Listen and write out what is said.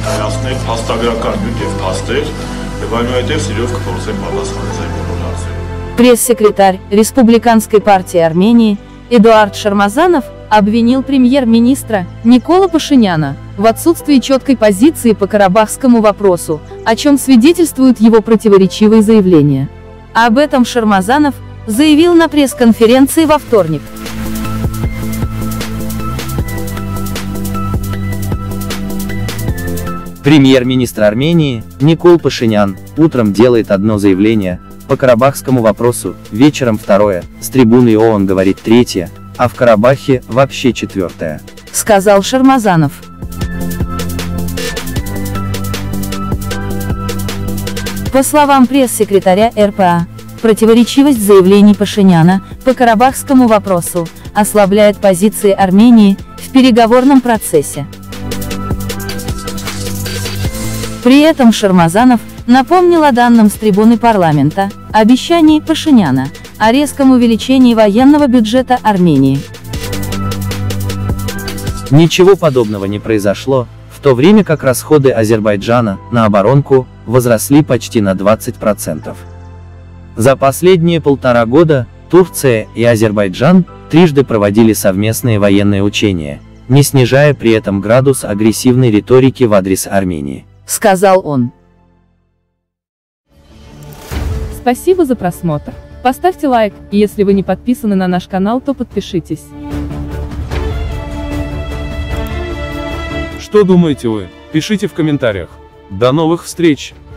ներկայացնել փաստագրական նյութ եւ փաստեր, եւ այնուհետեւ սիրով կփորձեմ պատասխանել այն բոլոր հարցերին։ Пресс-секретарь Республиканской партии Армении Эдуард Шармазанов обвинил премьер-министра Никола Пашиняна в отсутствии четкой позиции по карабахскому вопросу, о чем свидетельствуют его противоречивые заявления. Об этом Шармазанов заявил на пресс-конференции во вторник. Премьер-министр Армении Никол Пашинян утром делает одно заявление по карабахскому вопросу, вечером второе, с трибуны ООН говорит третье, а в Карабахе вообще четвертое, сказал Шармазанов. По словам пресс-секретаря РПА, противоречивость заявлений Пашиняна по карабахскому вопросу ослабляет позиции Армении в переговорном процессе. При этом Шармазанов напомнил о данном с трибуны парламента обещании Пашиняна о резком увеличении военного бюджета Армении. Ничего подобного не произошло, в то время как расходы Азербайджана на оборонку возросли почти на 20%. За последние 1,5 года Турция и Азербайджан трижды проводили совместные военные учения, не снижая при этом градус агрессивной риторики в адрес Армении, сказал он. Спасибо за просмотр. Поставьте лайк, и если вы не подписаны на наш канал, то подпишитесь. Что думаете вы? Пишите в комментариях. До новых встреч!